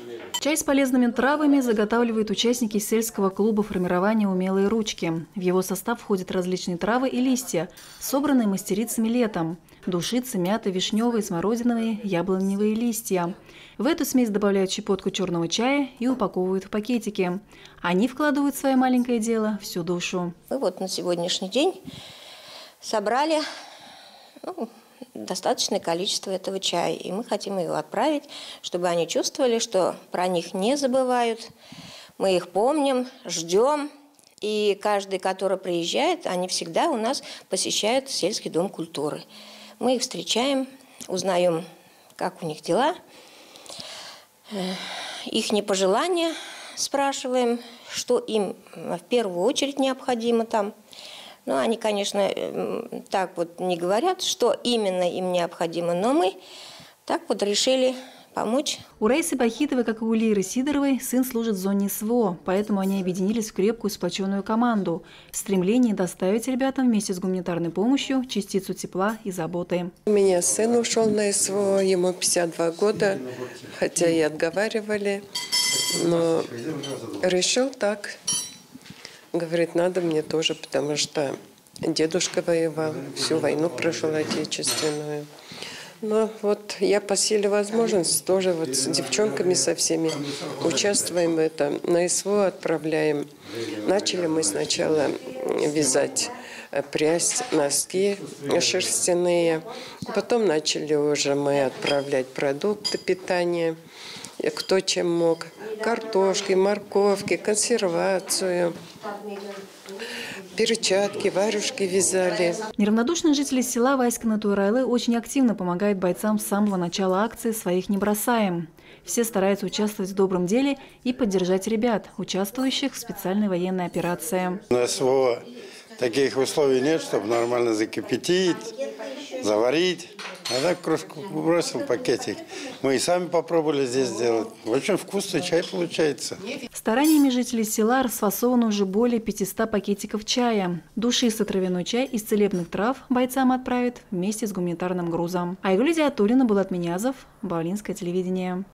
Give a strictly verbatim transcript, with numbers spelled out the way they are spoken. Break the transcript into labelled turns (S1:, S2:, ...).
S1: Чай с полезными травами заготавливают участники сельского клуба формирования «Умелые ручки». В его состав входят различные травы и листья, собранные мастерицами летом. Душицы, мята, вишневые, смородиновые, яблоневые листья. В эту смесь добавляют щепотку черного чая и упаковывают в пакетики. Они вкладывают в свое маленькое дело всю душу.
S2: Мы вот на сегодняшний день собрали ну, достаточное количество этого чая. И мы хотим его отправить, чтобы они чувствовали, что про них не забывают. Мы их помним, ждем. И каждый, который приезжает, они всегда у нас посещают сельский дом культуры. Мы их встречаем, узнаем, как у них дела, их пожелания спрашиваем, что им в первую очередь необходимо там. Ну, они, конечно, так вот не говорят, что именно им необходимо, но мы так вот решили помочь.
S1: У Раисы Бахитовой, как и у Лиры Сидоровой, сын служит в зоне СВО, поэтому они объединились в крепкую сплоченную команду в стремлении доставить ребятам вместе с гуманитарной помощью частицу тепла и заботы.
S3: У меня сын ушел на СВО, ему пятьдесят два года, хотя и отговаривали, но решил так. Говорит, надо мне тоже, потому что дедушка воевал, всю войну прошел отечественную. Но вот я по силе возможности тоже вот с девчонками со всеми участвуем в этом. На СВО отправляем. Начали мы сначала вязать прясть, носки шерстяные. Потом начали уже мы отправлять продукты питания, кто чем мог. Картошки, морковки, консервацию, перчатки, варежки вязали.
S1: Неравнодушные жители села Васькино Туйрайлы очень активно помогают бойцам с самого начала акции «Своих не бросаем». Все стараются участвовать в добром деле и поддержать ребят, участвующих в специальной военной операции.
S4: На СВО таких условий нет, чтобы нормально закипятить, заварить. А так кружку бросил пакетик. Мы и сами попробовали здесь сделать. Очень вкусный чай получается.
S1: Стараниями жителей села расфасовано уже более пятисот пакетиков чая. Душистый травяной чай из целебных трав бойцам отправят вместе с гуманитарным грузом. Айгуль Диатуллина, Булат Минязов, Баулинское телевидение.